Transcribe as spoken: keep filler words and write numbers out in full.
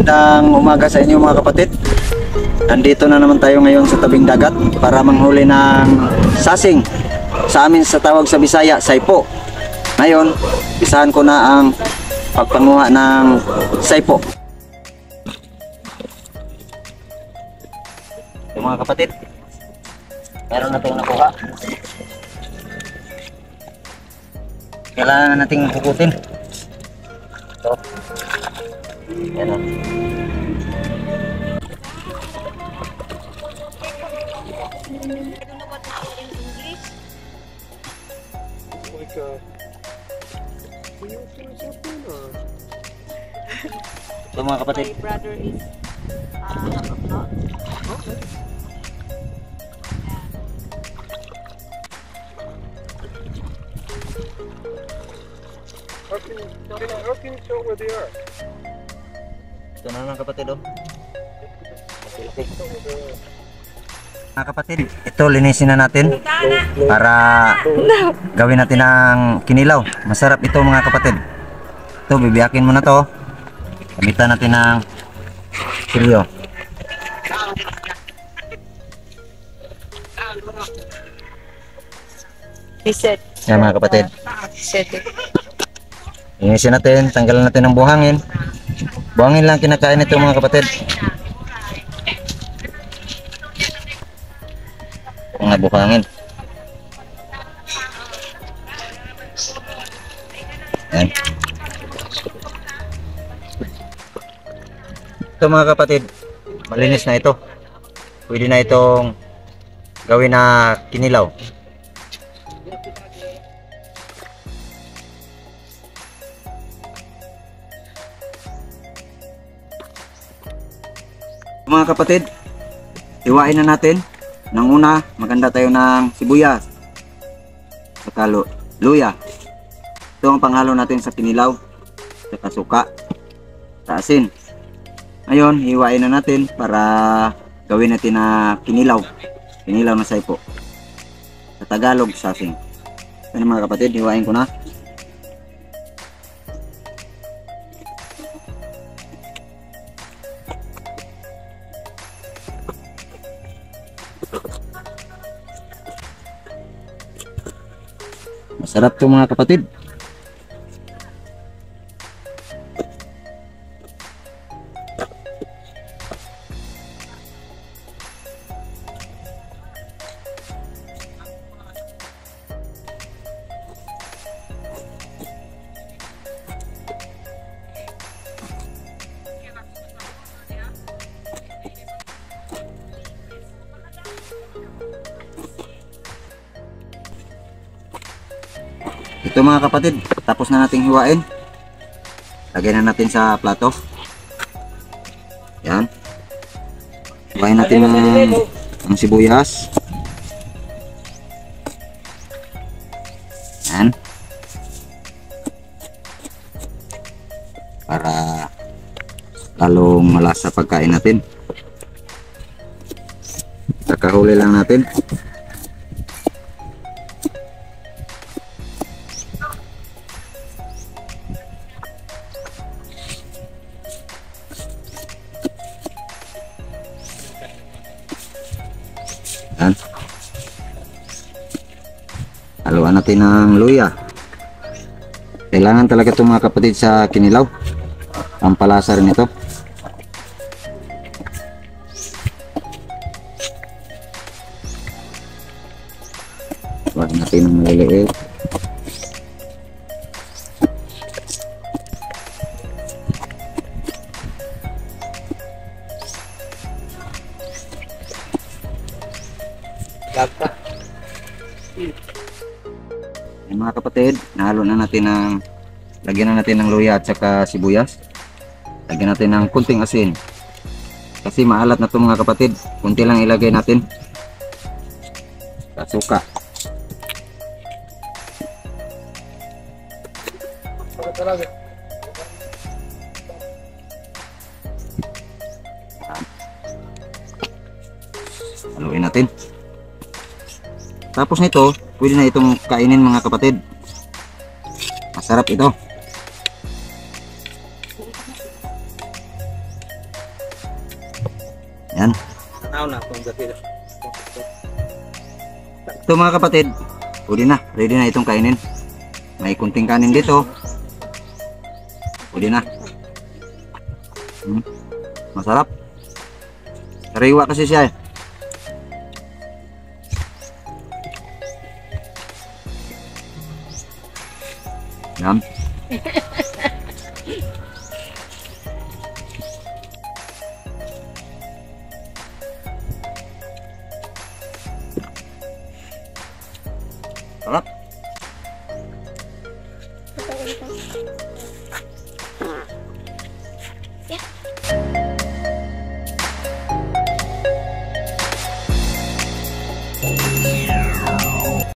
Magandang umaga sa inyo mga kapatid. Nandito na naman tayo ngayon sa tabing dagat para manghuli ng sasing. Sa amin sa tawag sa Bisaya, saipo. Ngayon, isahan ko na ang pagpanguha ng saipo. So, mga kapatid, meron na itong nakuha. Kailangan nating pukutin. Ito. Yan o. So mga kapatid, my brother is uh, not. Okay. How can you, how can you tell where they are? ito na mga kapatid o. Mga kapatid, ito linisin na natin para gawin natin ng kinilaw. Masarap ito mga kapatid. Ito, bibiyakin mo na to. Gamitan natin ng silyo. He said. Yan mga kapatid. He said it. Linisin natin, tanggalan natin ng buhangin. Buhangin lang kinakain ito mga kapatid. Mga buhangin. Yan. Ito mga kapatid, malinis na ito. Pwede na itong gawin na kinilaw. Mga kapatid, iwain na natin. Nang una, maganda tayo ng sibuyas, saka luya. Ito ang panghalo natin sa kinilaw, saka suka, sa asin. Ngayon, hiwain na natin para gawin natin na kinilaw. Kinilaw na saipo. Sa Tagalog, sasing. Ito na mga kapatid, hiwain ko na. Masarap to mga kapatid. Ito mga kapatid, tapos na nating hiwain. Lagyan na natin sa plato. Yan. Hiwain natin ng, ng sibuyas. Yan. Para lalong malasa pagkain natin. Kakahuli lang natin. Yan. Haluan natin ng luya. Kailangan talaga ito mga kapatid sa kinilaw. Pampalasa rin ito. Haluan natin ng maliliit. Yan mga kapatid, nahalo na natin ng lagyan na natin ng luya at saka sibuyas. Lagyan natin ng kunting asin. Kasi maalat na ito mga kapatid. Kunti lang ilagay natin. At suka. Haluin natin. Tapos nito, pwede na itong kainin mga kapatid. Masarap ito. Yan. Tanaw na kung gabi. Ito mga kapatid, pwede na. Ready na itong kainin. May kunting kanin dito. Pwede na. Hmm. Masarap. Sariwa kasi siya eh. Yan. Sarap.